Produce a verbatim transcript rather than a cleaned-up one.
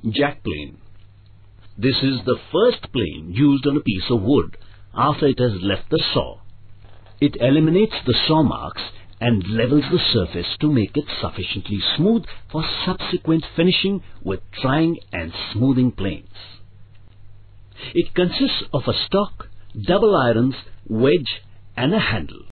Jack plane. This is the first plane used on a piece of wood after it has left the saw. It eliminates the saw marks and levels the surface to make it sufficiently smooth for subsequent finishing with trying and smoothing planes. It consists of a stock, double irons, wedge and a handle.